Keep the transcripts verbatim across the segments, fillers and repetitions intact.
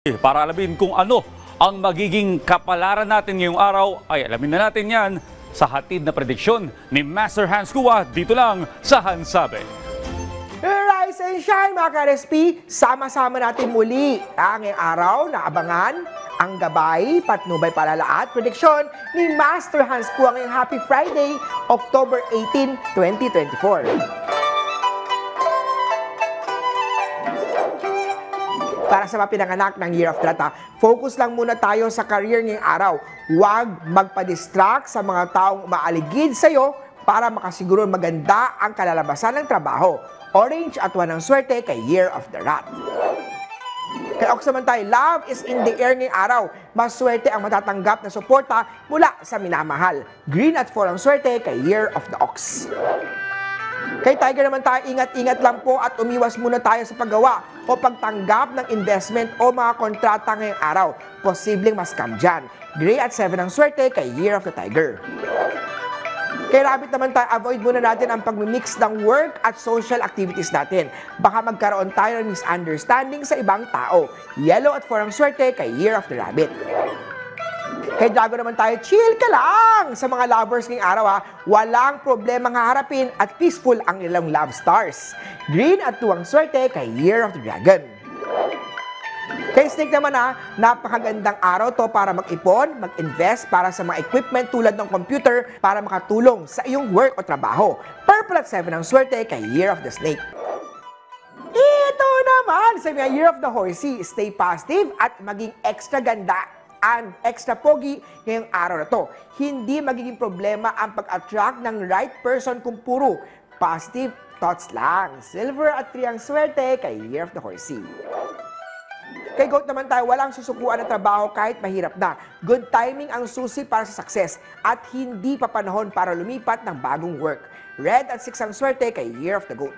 Para alamin kung ano ang magiging kapalaran natin ngayong araw, ay alamin na natin yan sa hatid na prediksyon ni Master Hans Kua dito lang sa Hansabe. Rise and shine mga ka-R S P! Sama-sama natin muli ang ngayong araw na abangan ang gabay, patnubay, palala at prediksyon ni Master Hans Kua ngayong Happy Friday, October eighteen, twenty twenty-four. Para sa mga pinanganak ng Year of the Rat, focus lang muna tayo sa career ngayong araw. Huwag magpa-distract sa mga taong maaligid sa iyo para makasiguro maganda ang kalalabasan ng trabaho. Orange at one ng swerte kay Year of the Rat. Kay Ox naman tayo, love is in the air ngayong araw. Maswerte ang matatanggap na suporta mula sa minamahal. Green at four ang swerte kay Year of the Ox. Kay Tiger naman tayo, ingat-ingat lang po at umiwas muna tayo sa paggawa o pagtanggap ng investment o mga kontrata ngayong araw. Posibleng ma-scam dyan. Gray at seven ang swerte kay Year of the Tiger. Kay Rabbit naman tayo, avoid muna natin ang pag-mix ng work at social activities natin. Baka magkaroon tayo ng misunderstanding sa ibang tao. Yellow at four ang swerte kay Year of the Rabbit. Kay Drago naman tayo, chill ka lang sa mga lovers ngayong araw ha. Walang problema nga harapin at peaceful ang ilang love stars. Green at two ang swerte kay Year of the Dragon. Kay Snake naman ha, napakagandang araw to para mag-ipon, mag-invest para sa mga equipment tulad ng computer para makatulong sa iyong work o trabaho. Purple at seven ang swerte kay Year of the Snake. Ito naman sa mga Year of the Horsey, stay positive at maging extra ganda and extra pogi ngayong araw na to. Hindi magiging problema ang pag-attract ng right person kung puro positive thoughts lang. Silver at three ang swerte kay Year of the Horsey. Kay Goat naman tayo, walang susukuan ng trabaho kahit mahirap na. Good timing ang susi para sa success at hindi pa panahon para lumipat ng bagong work. Red at six ang swerte kay Year of the Goat.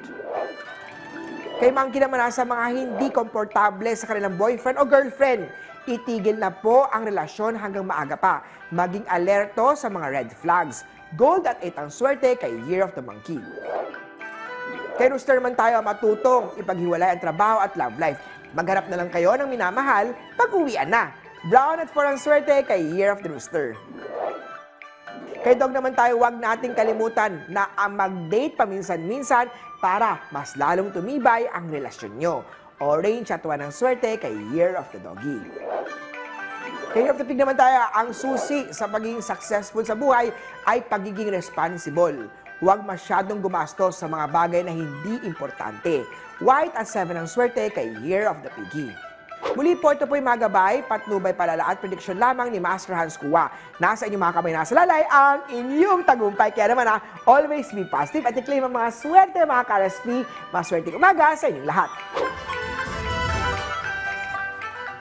Kay Monkey naman sa mga hindi komportable sa kanilang boyfriend o girlfriend, itigil na po ang relasyon hanggang maaga pa. Maging alerto sa mga red flags. Gold at eight ang swerte kay Year of the Monkey. Kay Rooster naman tayo, matutong ipaghiwalay ang trabaho at love life. Magharap na lang kayo ng minamahal pag uwian na. Brown at four ang swerte kay Year of the Rooster. Kay Dog naman tayo, huwag nating kalimutan na ang mag-date paminsan-minsan para mas lalong tumibay ang relasyon nyo. Orange at one ang swerte kay Year of the Doggy. Kay Year of the Pig naman tayo, ang susi sa pagiging successful sa buhay ay pagiging responsible. Huwag masyadong gumastos sa mga bagay na hindi importante. White at seven ang swerte kay Year of the Piggy. Muli po, ito po yung mga gabay, patnubay, palala at prediksyon lamang ni Master Hans Kua. Nasa inyong mga kamay, nasa lalay ang inyong tagumpay. Kaya naman ha, always be positive at i-claim ang mga swerte mga ka-R S P. Maswerte umaga sa inyong lahat.